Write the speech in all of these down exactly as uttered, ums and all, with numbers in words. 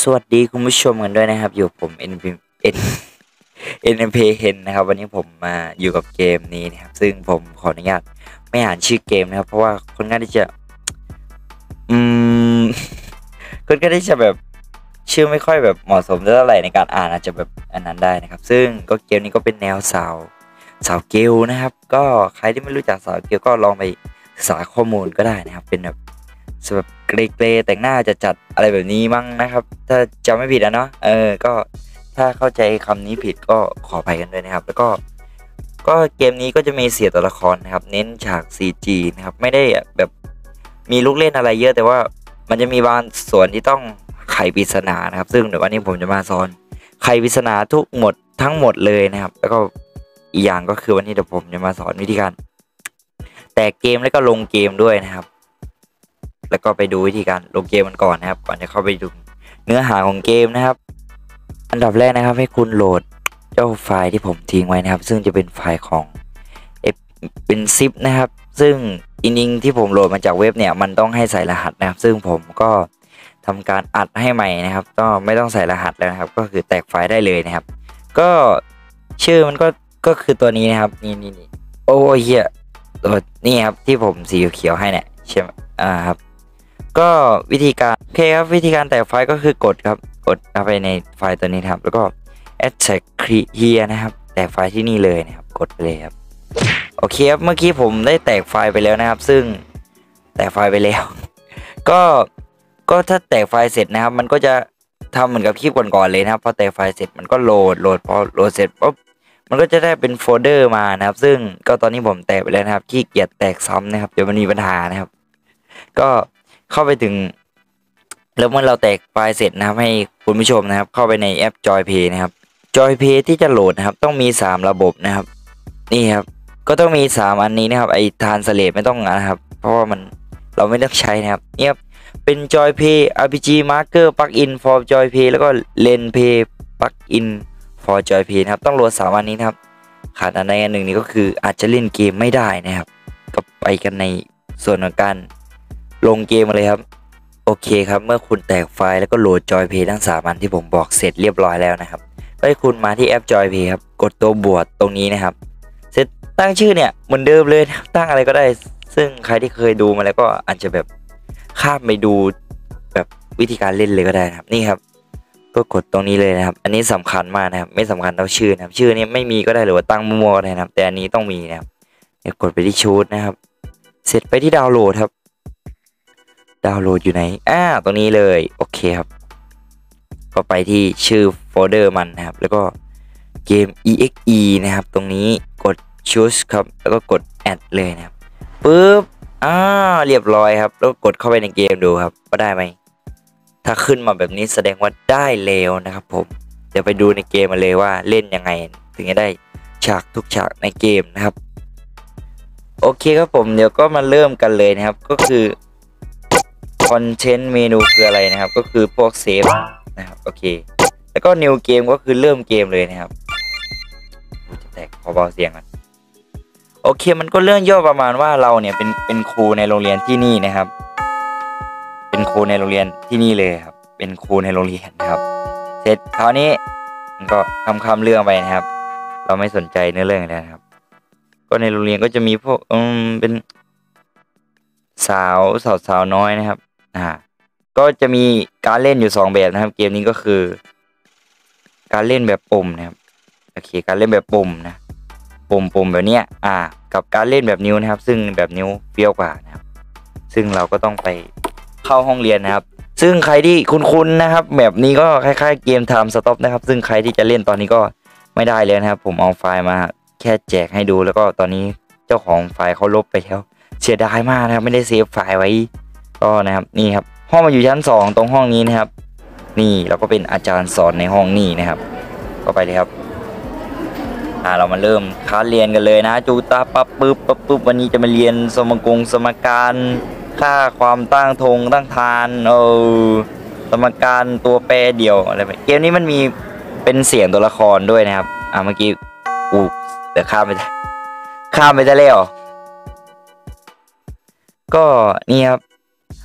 วัสดีคุณผู้ชมกันด้วยนะครับอยู่ผม เอ็น พี เอ็น เอ็น พี เอ็น นะครับวันนี้ผมมาอยู่กับเกมนี้นะครับซึ่งผมขออนุญาตไม่อ่านชื่อเกมนะครับเพราะว่าคนง่ายที่จะอืมคนง่ายที่จะแบบชื่อไม่ค่อยแบบเหมาะสมเท่าไหร่ในการอ่านอาจจะแบบอันนั้นได้นะครับซึ่งก็เกมนี้ก็เป็นแนวสาวสาวเกลนะครับก็ใครที่ไม่รู้จักสาวเกลก็ลองไปศึกษาข้อมูลก็ได้นะครับเป็นแบบแบบเกรย์แต่งหน้าจะจัดอะไรแบบนี้มั้งนะครับถ้าจำไม่ผิดนะเนาะเออก็ถ้าเข้าใจคำนี้ผิดก็ขออภัยกันด้วยนะครับแล้วก็ก็เกมนี้ก็จะมีเสียตัวละครนะครับเน้นฉาก ซี จี นะครับไม่ได้แบบมีลูกเล่นอะไรเยอะแต่ว่ามันจะมีบางส่วนที่ต้องไขปริศนานะครับซึ่งเดี๋ยววันนี้ผมจะมาสอนไขปริศนาทุกหมดทั้งหมดเลยนะครับแล้วก็อีกอย่างก็คือวันนี้เดี๋ยวผมจะมาสอนวิธีการแตกเกมแล้วก็ลงเกมด้วยนะครับแล้วก็ไปดูวิธีการลงเกมมันก่อนนะครับก่อนจะเข้าไปดูเนื้อหาของเกมนะครับอันดับแรกนะครับให้คุณโหลดเจ้าไฟล์ที่ผมทิ้งไว้นะครับซึ่งจะเป็นไฟล์ของเป็นซิปนะครับซึ่งจริงๆที่ผมโหลดมาจากเว็บเนี่ยมันต้องให้ใส่รหัสนะครับซึ่งผมก็ทำการอัดให้ใหม่นะครับก็ไม่ต้องใส่รหัสแล้วนะครับก็คือแตกไฟล์ได้เลยนะครับก็ชื่อมันก็ก็คือตัวนี้นะครับนี่นี่นี่โอ้ยเหี้ยตัวนี่ครับที่ผมสีเขียวให้เนี่ยใช่ไหมอ่าครับก็วิธีการโอเคครับวิธีการแตกไฟล์ก็คือกดครับกดเข้าไปในไฟล์ตัวนี้ครับแล้วก็ add here นะครับแตกไฟล์ที่นี่เลยนะครับกดไปเลยครับโอเคครับเมื่อกี้ผมได้แตกไฟล์ไปแล้วนะครับซึ่งแตกไฟล์ไปแล้ว ก็ก็ถ้าแตกไฟล์เสร็จนะครับมันก็จะทำเหมือนกับคลิปก่อนๆเลยนะครับพอแตกไฟล์เสร็จมันก็โหลดโหลดพอโหลดเสร็จปุ๊บมันก็จะได้เป็นโฟลเดอร์มานะครับซึ่งก็ตอนนี้ผมแตกไปแล้วนะครับขี้เกียจแตกซ้ำนะครับเดี๋ยวมันมีปัญหานะครับก็เข้าไปถึงแล้วเมื่อเราแตกไฟล์เสร็จนะครับให้คุณผู้ชมนะครับเข้าไปในแอป JoyPay นะครับ JoyPay ที่จะโหลดนะครับต้องมีสามระบบนะครับนี่ครับก็ต้องมีสามอันนี้นะครับไอ้ทานสเลทไม่ต้องนะครับเพราะว่ามันเราไม่ต้องใช้นะครับเนี่ยเป็น JoyPay อาร์ พี จี Marker Plugin for JoyPay แล้วก็ LensPay Plugin for JoyPay นะครับต้องโหลดสามอันนี้นะครับขาดอันใดอันหนึ่งนี้ก็คืออาจจะเล่นเกมไม่ได้นะครับก็ไปกันในส่วนของการลงเกมมาเลยครับโอเคครับเมื่อคุณแตกไฟล์แล้วก็โหลด JoyPay ทั้งสามอันที่ผมบอกเสร็จเรียบร้อยแล้วนะครับก็ให้คุณมาที่แอป JoyPay ครับกดตัวบวกตรงนี้นะครับเสร็จตั้งชื่อเนี่ยเหมือนเดิมเลยตั้งอะไรก็ได้ซึ่งใครที่เคยดูมาแล้วก็อาจจะแบบข้ามไปดูแบบวิธีการเล่นเลยก็ได้นะครับนี่ครับก็กดตรงนี้เลยนะครับอันนี้สำคัญมากนะครับไม่สำคัญเท่าชื่อนะครับชื่อนี้ไม่มีก็ได้หรือว่าตั้งมั่วก็ได้นะครับแต่อันนี้ต้องมีนะครับเดี๋ยวกดไปที่ชูดนะครับเสร็จไปที่ดาวน์โหลดครับดาวน์โหลดอยู่ไหนอ่าตรงนี้เลยโอเคครับก็ไปที่ชื่อโฟลเดอร์มันนะครับแล้วก็เกม อี เอ็กซ์ อี นะครับตรงนี้กด choose ครับแล้วก็กด add เลยนะครับปึ๊บอ่าเรียบร้อยครับแล้วกดเข้าไปในเกมดูครับว่าได้ไหมถ้าขึ้นมาแบบนี้แสดงว่าได้แล้วนะครับผมเดี๋ยวไปดูในเกมมาเลยว่าเล่นยังไงถึงจะได้ฉากทุกฉากในเกมนะครับโอเคครับผมเดี๋ยวก็มาเริ่มกันเลยนะครับก็คือคอนเทนต์เมนูคืออะไรนะครับก็คือพวกเซฟนะครับโอเคแล้วก็ new game ก็คือเริ่มเกมเลยนะครับจะแตกขอเบาเสียงก่อนโอเคมันก็เรื่องย่อประมาณว่าเราเนี่ยเป็นเป็นครูในโรงเรียนที่นี่นะครับเป็นครูในโรงเรียนที่นี่เลยครับเป็นครูในโรงเรียนนะครับเสร็จคราวนี้มันก็คำคำเรื่องไปนะครับเราไม่สนใจเนื้อเรื่องแล้วนะครับก็ในโรงเรียนก็จะมีพวกอืมเป็นสาวสาวสาวน้อยนะครับอ่าก็จะมีการเล่นอยู่สองแบบนะครับเกมนี้ก็คือการเล่นแบบปุ่มนะครับโอเคการเล่นแบบปุ่มนะปุ่มปุ่มแบบเนี้ยอ่ากับการเล่นแบบนิ้วนะครับซึ่งแบบนิ้วเฟี้ยวกว่านะครับซึ่งเราก็ต้องไปเข้าห้องเรียนนะครับซึ่งใครที่คุ้นๆนะครับแบบนี้ก็คล้ายๆเกม Time Stop นะครับซึ่งใครที่จะเล่นตอนนี้ก็ไม่ได้เลยนะครับผมเอาไฟล์มาแค่แจกให้ดูแล้วก็ตอนนี้เจ้าของไฟล์เขาลบไปแล้วเสียดายมากนะครับไม่ได้เซฟไฟล์ไว้ก็นะครับนี่ครับห้องมาอยู่ชั้นสองตรงห้องนี้นะครับนี่เราก็เป็นอาจารย์สอนในห้องนี้นะครับก็ไปเลยครับอ่าเรามาเริ่มคลาสเรียนกันเลยนะจูตาปั๊บปึ๊บปั๊บปึ๊บวันนี้จะมาเรียนสมกงสมการค่าความตั้งทงตั้งทานเออสมการตัวแปรเดี่ยวอะไรแบบเกมนี้มันมีเป็นเสียงตัวละครด้วยนะครับอ่าเมื่อกี้อู้เดี๋ยวข้ามไปข้ามไปจะเร็วก็นี่ครับ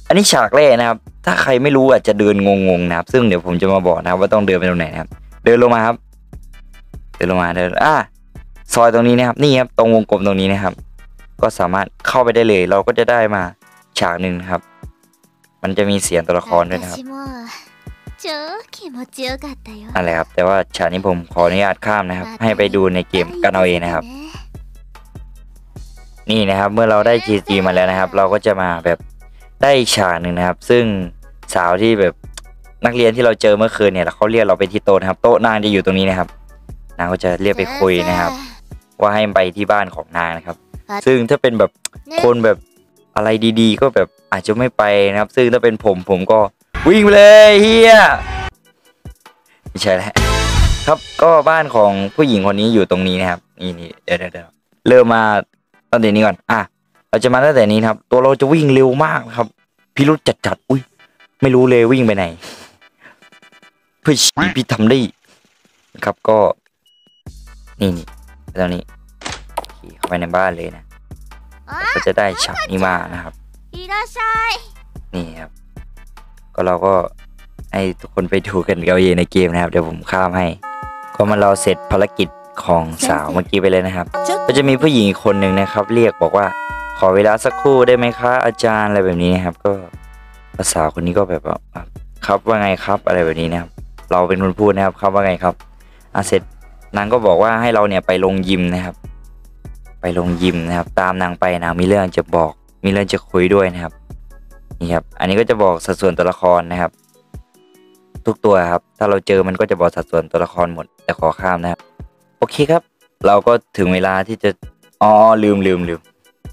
อันนี้ฉากแรกนะครับถ้าใครไม่รู้อาจจะเดินงงๆนะครับซึ่งเดี๋ยวผมจะมาบอกนะครับว่าต้องเดินไปตรงไหนนะครับเดินลงมาครับเดินลงมาเดินอ่ะซอยตรงนี้นะครับนี่ครับตรงวงกลมตรงนี้นะครับก็สามารถเข้าไปได้เลยเราก็จะได้มาฉากหนึ่งนะครับมันจะมีเสียงตัวละครด้วยนะครับอะไรครับแต่ว่าฉากนี้ผมขออนุญาตข้ามนะครับให้ไปดูในเกมกันเอาเองนะครับนี่นะครับเมื่อเราได้ จี จี มาแล้วนะครับเราก็จะมาแบบได้ฉากหนึ่งนะครับซึ่งสาวที่แบบนักเรียนที่เราเจอเมื่อคืนเนี่ยเขาเรียกเราไปที่โต๊ะนะครับโต๊ะนางจะอยู่ตรงนี้นะครับนางก็จะเรียกไปคุยนะครับว่าให้ไปที่บ้านของนางนะครับซึ่งถ้าเป็นแบบคนแบบอะไรดีๆก็แบบอาจจะไม่ไปนะครับซึ่งถ้าเป็นผมผมก็วิ่งไปเลยเฮียไม่ใช่แล้วครับก็บ้านของผู้หญิงคนนี้อยู่ตรงนี้นะครับนี่นี่เดี๋ยวเดี๋ยวเริ่มมาตั้งแต่นี้ก่อนอ่ะเราจะมาตั้งแต่นี้ครับตัวเราจะวิ่งเร็วมากครับพิรุธจัดๆอุ้ยไม่รู้เลยวิ่งไปไหนเพื่อพี่ทำได้ครับก็นี่นี่ตอนนี้ขี่เข้าไปในบ้านเลยนะก็จะได้ฉากนี้มานะครับนี่ครับก็เราก็ให้ทุกคนไปดูกันเอาเองในเกมนะครับเดี๋ยวผมข้ามให้ก็มาเราเสร็จภารกิจของสาวเมื่อกี้ไปเลยนะครับก็จะมีผู้หญิงคนหนึ่งนะครับเรียกบอกว่าขอเวลาสักครู่ได้ไหมคะอาจารย์อะไรแบบนี้นะครับก็ภาษาคนนี้ก็แบบว่าครับว่าไงครับอะไรแบบนี้นะครับเราเป็นคนพูดนะครับครับว่าไงครับอ่ะเสร็จนางก็บอกว่าให้เราเนี่ยไปลงยิมนะครับไปลงยิมนะครับตามนางไปนางมีเรื่องจะบอกมีเรื่องจะคุยด้วยนะครับนี่ครับอันนี้ก็จะบอกสัดส่วนตัวละครนะครับทุกตัวครับถ้าเราเจอมันก็จะบอกสัดส่วนตัวละครหมดแต่ขอข้ามนะครับโอเคครับเราก็ถึงเวลาที่จะอ๋อลืมลืมลืม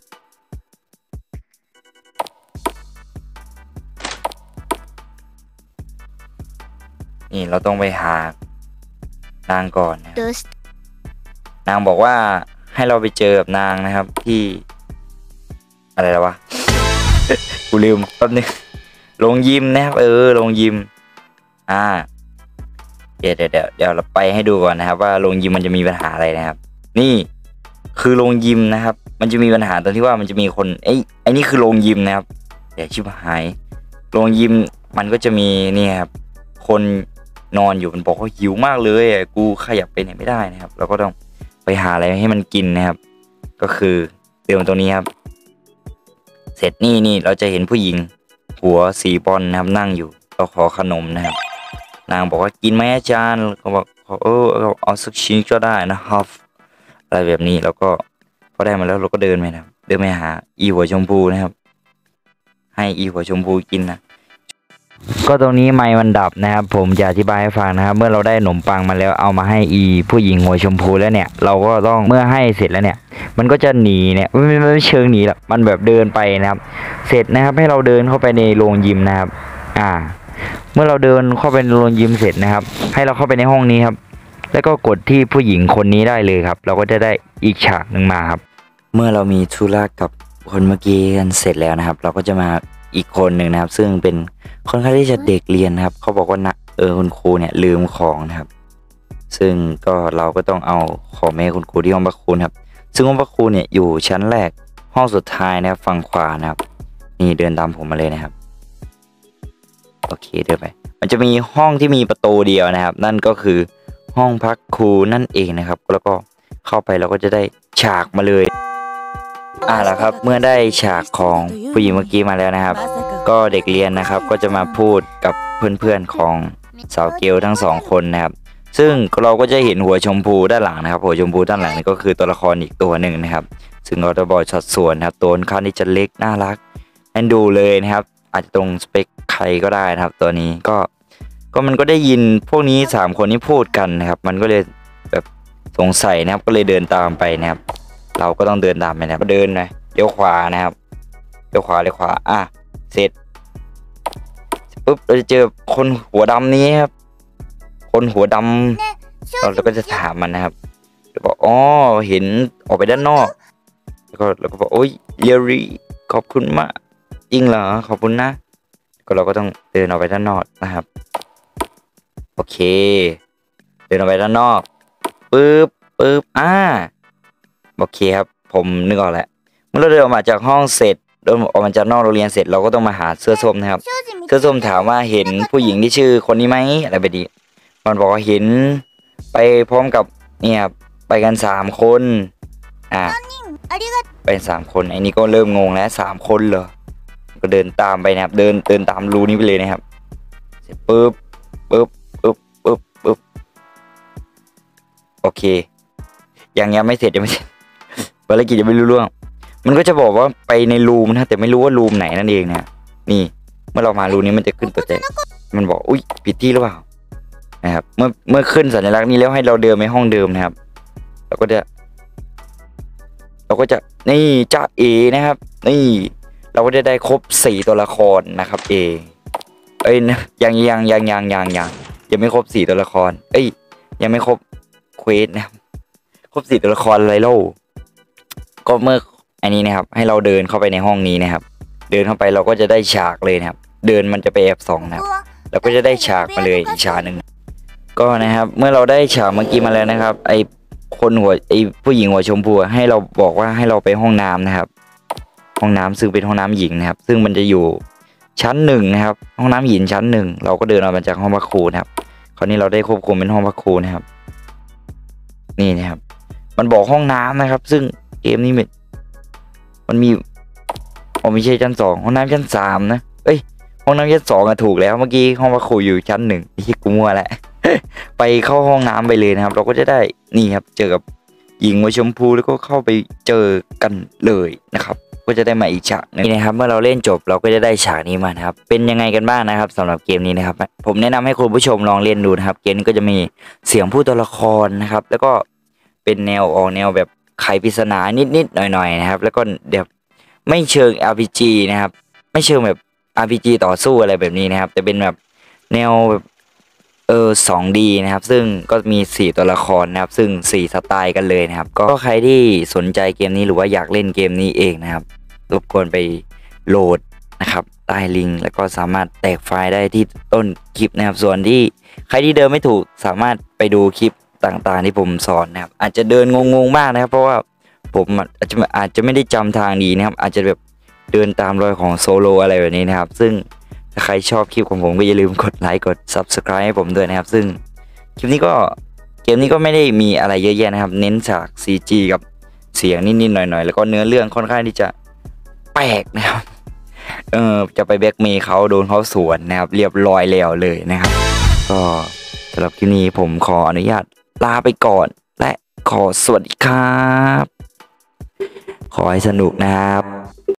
นี่เราต้องไปหานางก่อนนะนางบอกว่าให้เราไปเจอกับนางนะครับที่อะไรแล้ววะ กูลืมแป๊บนึงลงยิมนะครับเออลงยิมอ่าเดี๋ยวเดี๋ยวเดี๋ยวเราไปให้ดูก่อนนะครับว่าลงยิมมันจะมีปัญหาอะไรนะครับนี่คือลงยิมนะครับมันจะมีปัญหาตรงที่ว่ามันจะมีคนไอ้ไอ้นี่คือลงยิมนะครับเดี๋ยวชิบหายลงยิมมันก็จะมีนี่ครับคนนอนอยู่มันบอกว่าหิวมากเลยกูขยับไปไหนไม่ได้นะครับเราก็ต้องไปหาอะไรให้มันกินนะครับก็คือเดินตรงนี้ครับเสร็จนี่นี่เราจะเห็นผู้หญิงหัวสีบอลนะครับนั่งอยู่เราขอขนมนะครับนางบอกว่ากินไหมอาจารย์เขาบอกเออเอาสักชิ้นก็ได้นะครับอะไรแบบนี้แล้วก็พอได้มาแล้วเราก็เดินไปนะครับเดินไปหาอีหัวชมพูนะครับให้อีหัวชมพูกินนะก็ตรงนี้ไมค์มันดับนะครับผมจะอธิบายให้ฟังนะครับเมื่อเราได้ขนมปังมาแล้วเอามาให้อีผู้หญิงหัวชมพูแล้วเนี่ยเราก็ต้องเมื่อให้เสร็จแล้วเนี่ยมันก็จะหนีเนี่ยไม่ไม่เชิงหนีหรอกมันแบบเดินไปนะครับเสร็จนะครับให้เราเดินเข้าไปในโรงยิมนะครับอ่าเมื่อเราเดินเข้าไปในโรงยิมเสร็จนะครับให้เราเข้าไปในห้องนี้ครับแล้วก็กดที่ผู้หญิงคนนี้ได้เลยครับเราก็จะได้อีกฉากหนึ่งมาครับเมื่อเรามีธุระกับคนเมื่อกี้กันเสร็จแล้วนะครับเราก็จะมาอีกคนหนึ่งนะครับซึ่งเป็นค่อนข้างที่จะเด็กเรียนนะครับเขาบอกว่านะเออคุณครูเนี่ยลืมของนะครับซึ่งก็เราก็ต้องเอาของแม่คุณครูที่ห้องพักครูครับซึ่งห้องพักครูเนี่ยอยู่ชั้นแรกห้องสุดท้ายนะครับฝั่งขวานะครับนี่เดินตามผมมาเลยนะครับโอเคเดินไปมันจะมีห้องที่มีประตูเดียวนะครับนั่นก็คือห้องพักครูนั่นเองนะครับแล้วก็เข้าไปเราก็จะได้ฉากมาเลยอ่าแล้วครับเมื่อได้ฉากของผู้หญิงเมื่อกี้มาแล้วนะครับก็เด็กเรียนนะครับก็จะมาพูดกับเพื่อนๆของสาวเกลทั้งสองคนนะครับซึ่งเราก็จะเห็นหัวชมพูด้านหลังนะครับหัวชมพูด้านหลังนี่ก็คือตัวละครอีกตัวหนึ่งนะครับซึ่งเราจะบอกช็อตส่วนนะครับตัวค่อนข้างที่จะเล็กน่ารักแอนดูเลยนะครับอาจจะตรงสเปคใครก็ได้นะครับตัวนี้ก็ก็มันก็ได้ยินพวกนี้สามคนนี้พูดกันนะครับมันก็เลยแบบสงสัยนะครับก็เลยเดินตามไปนะครับเราก็ต้องเดินตามไปนะครับเดินนะเลี้ยวขวานะครับเลี้ยวขวาเลี้ยวขวาอ่ะเสร็จปุ๊บเราจะเจอคนหัวดำนี้ครับคนหัวดำเราก็จะถามมันนะครับบอกอ๋อเห็นออกไปด้านนอกแล้วก็เราก็บอกโอ้ยเยรีขอบคุณมากจริงเหรอขอบคุณนะก็เราก็ต้องเดินออกไปด้านนอกนะครับโอเคเดินออกไปด้านนอกปึ๊บปึ๊บอ่าโอเคครับผมนึกออกแล้วเมื่อเราเดินออกมาจากห้องเสร็จเดินออกมาจากนอกโรงเรียนเสร็จเราก็ต้องมาหาเสื้อส้มนะครับเสื้อส้มถามว่าเห็นผู้หญิงที่ชื่อคนนี้ไหมอะไรแบบนี้มันบอกว่าเห็นไปพร้อมกับเนี่ยไปกันสามคนอ่ะไปสามคนไอ้นี่ก็เริ่มงงแล้วสามคนเหรอก็เดินตามไปนะครับเดินเดินตามรูนี้ไปเลยนะครับเสร็จปุ๊บปุ๊บปุ๊บปุ๊บปุ๊บโอเคยังยังไม่เสร็จยังไม่เสร็จภารกิจยังไม่รู้เรื่องมันก็จะบอกว่าไปในรูมนะแต่ไม่รู้ว่ารูมไหนนั่นเองนะนี่เมื่อเรามารูนี้มันจะขึ้นตัวใจมันบอกอุ้ยผิดที่หรือเปล่านะครับเมื่อเมื่อขึ้นสัญลักษณ์นี้แล้วให้เราเดินไปห้องเดิมนะครับเราก็จะเราก็จะนี่จ้าเอนะครับนี่เราก็จะได้ครบสี่ตัวละครนะครับเอเอ้ยยังยังยังยังยังยังยังไม่ครบสี่ตัวละครเอ้ยยังไม่ครบเควสนะครับครบสี่ตัวละครอะไรเล่าก็เมื่ออันนี้นะครับให้เราเดินเข้าไปในห้องนี้นะครับเดินเข้าไปเราก็จะได้ฉากเลยนะครับเดินมันจะไปแอบส่องนะครับเราก็จะได้ฉากมาเลยอีกฉากหนึ่งก็นะครับเมื่อเราได้ฉากเมื่อกี้มาแล้วนะครับไอคนหัวไอผู้หญิงหัวชมพูให้เราบอกว่าให้เราไปห้องน้ำนะครับห้องน้ำซึ่งเป็นห้องน้ำหญิงนะครับซึ่งมันจะอยู่ชั้นหนึ่งนะครับห้องน้ำหญิงชั้นหนึ่งเราก็เดินออกมาจากห้องพักครูนะครับคราวนี้เราได้ควบคุมเป็นห้องพักครูนะครับนี่นะครับมันบอกห้องน้ำนะครับซึ่งเกมนี้มันมันมีอ๋อไม่ใช่ชั้นสองห้องน้ำชั้นสามนะเอ้ยห้องน้ำชั้นสองอะถูกแล้วเมื่อกี้ห้องพักครูอยู่ชั้นหนึ่งที่กูมั่วแหละ ไปเข้าห้องน้ำไปเลยนะครับเราก็จะได้นี่ครับเจอกับหญิงหัวชมพูแล้วก็เข้าไปเจอกันเลยนะครับก็จะได้มาอีกฉากนี่นะครับเมื่อเราเล่นจบเราก็จะได้ฉากนี้มานะครับเป็นยังไงกันบ้างนะครับสำหรับเกมนี้นะครับผมแนะนำให้คุณผู้ชมลองเล่นดูนะครับเกมนี้ก็จะมีเสียงผู้ตัวละครนะครับแล้วก็เป็นแนวออกแนวแบบไขปริศนานิดๆหน่อยๆนะครับแล้วก็เดี๋ยวไม่เชิง อาร์ พี จี นะครับไม่เชิงแบบ อาร์ พี จี ต่อสู้อะไรแบบนี้นะครับแต่เป็นแบบแนวแบบเออ สอง ดี นะครับซึ่งก็มีสี่ตัวละครนะครับซึ่งสี่สไตล์กันเลยนะครับก็ใครที่สนใจเกมนี้หรือว่าอยากเล่นเกมนี้เองนะครับรบกวนไปโหลดนะครับใต้ลิงก์แล้วก็สามารถแตกไฟล์ได้ที่ต้นคลิปนะครับส่วนที่ใครที่เดินไม่ถูกสามารถไปดูคลิปต่างๆที่ผมสอนนะครับอาจจะเดินงงๆมากนะครับเพราะว่าผมอาจจะอาจจะไม่ได้จำทางดีนะครับอาจจะแบบเดินตามรอยของโซโลอะไรแบบนี้นะครับซึ่งถ้าใครชอบคลิปของผมก็อย่าลืมกดไลค์กด ซับสไครบ์ ให้ผมด้วยนะครับซึ่งคลิปนี้ก็เกมนี้ก็ไม่ได้มีอะไรเยอะแยะนะครับเน้นฉาก ซี จี กับเสียงนิดๆหน่อยๆแล้วก็เนื้อเรื่องค่อนข้างที่จะแปลกนะครับเออจะไปแบล็กเมย์เขาโดนเขาสวนนะครับเรียบร้อยแล้วเลยนะครับก็สำหรับคลิปนี้ผมขออนุญาตลาไปก่อนและขอสวัสดีครับขอให้สนุกนะครับ